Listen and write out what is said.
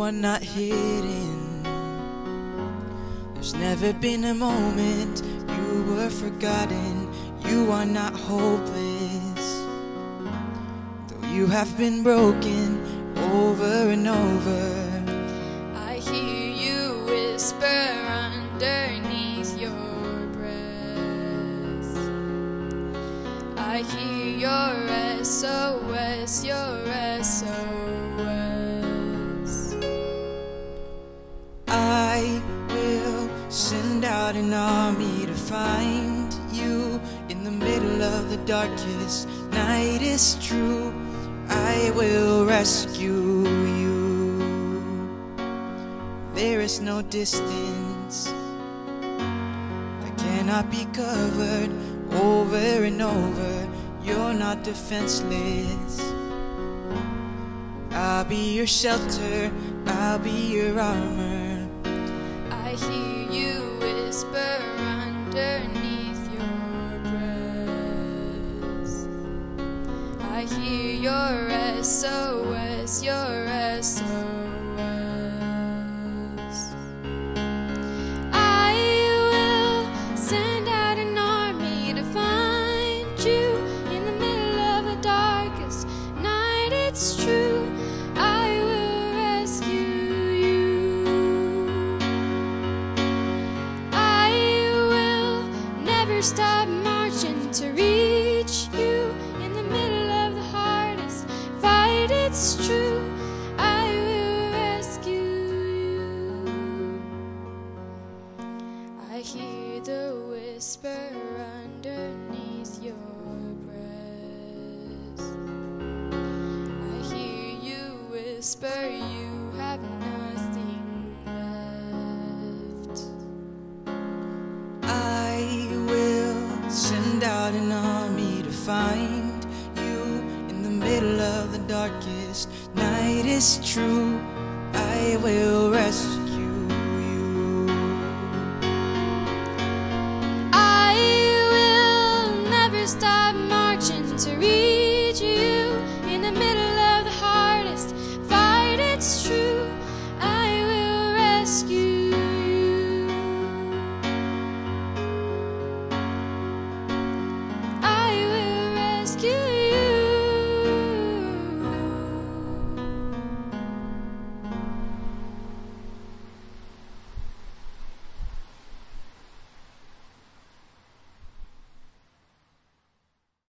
are not hidden. There's never been a moment you were forgotten. You are not hopeless, though you have been broken over and over. I hear you whisper underneath your breath. I hear your SOS, your SOS. I will send out an army to find you in the middle of the darkest night. It's true, I will rescue you. There is no distance that cannot be covered over and over. You're not defenseless. I'll be your shelter, I'll be your armor. I hear you whisper underneath your breath. I hear your SOS, your SOS. I will send out an army to find you in the middle of the darkest night. It's true, I will rescue you. I will never stop marching to reach you in the middle of the hardest fight. It's true, I will rescue you. I hear the whisper underneath your breath. I hear you whisper you have nothing left. I will send out an army to find you in the middle of the darkest night. It's true, I will rescue you. I will never stop marching to reach